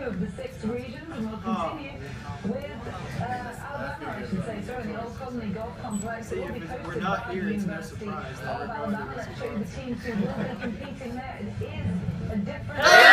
of the 6 regions, and we'll continue with Alabama, I should say, so in the Old Colony Golf Complex. It will be hosted by the University of Alabama. Let's show you the teams who will be competing there. It is a different